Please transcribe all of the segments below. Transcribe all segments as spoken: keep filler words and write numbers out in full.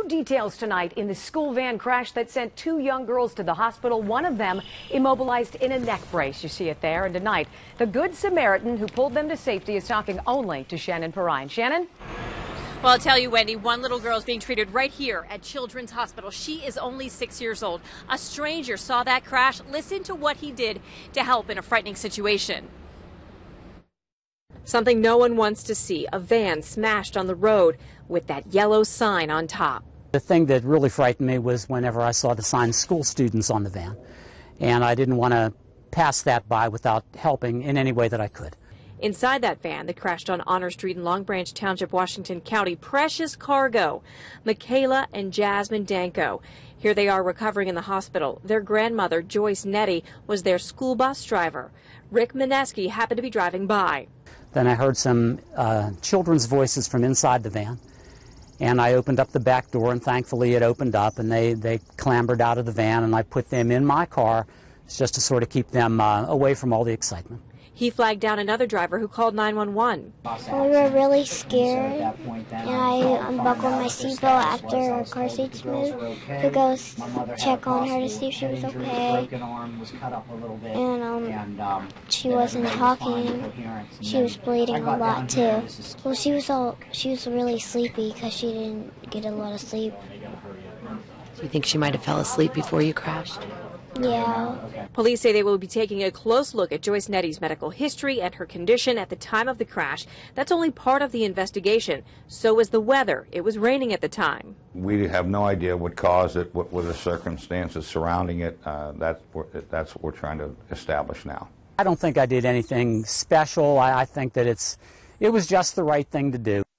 New details tonight in the school van crash that sent two young girls to the hospital, one of them immobilized in a neck brace. You see it there. And tonight, the Good Samaritan who pulled them to safety is talking only to Shannon Perrine. Shannon? Well, I'll tell you, Wendy, one little girl is being treated right here at Children's Hospital. She is only six years old. A stranger saw that crash. Listen to what he did to help in a frightening situation. Something no one wants to see, a van smashed on the road with that yellow sign on top. The thing that really frightened me was whenever I saw the sign "School Students" on the van, and I didn't want to pass that by without helping in any way that I could. Inside that van that crashed on Honor Street in Long Branch Township, Washington County, precious cargo, Michaela and Jasmine Danko. Here they are recovering in the hospital. Their grandmother, Joyce Nettie, was their school bus driver. Rick Mineski happened to be driving by. Then I heard some uh, children's voices from inside the van, and I opened up the back door, and thankfully it opened up, and they, they clambered out of the van, and I put them in my car just to sort of keep them uh, away from all the excitement. He flagged down another driver who called nine one one. We were really scared, and I unbuckled my seatbelt after our car seats moved to go check on her to see if she was okay. And um, she wasn't talking. She was bleeding a lot too. Well, she was all she was really sleepy because she didn't get a lot of sleep. Do you think she might have fell asleep before you crashed? Yeah. Police say they will be taking a close look at Joyce Nettie's medical history and her condition at the time of the crash. That's only part of the investigation. So is the weather. It was raining at the time. We have no idea what caused it, what were the circumstances surrounding it. Uh, that's, that's what we're trying to establish now. I don't think I did anything special. I, I think that it's, it was just the right thing to do.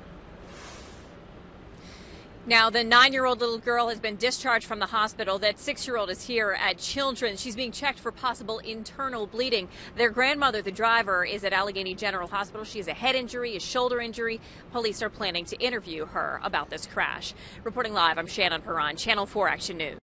Now, the nine-year-old little girl has been discharged from the hospital. That six-year-old is here at Children's. She's being checked for possible internal bleeding. Their grandmother, the driver, is at Allegheny General Hospital. She has a head injury, a shoulder injury. Police are planning to interview her about this crash. Reporting live, I'm Shannon Perrine, Channel four Action News.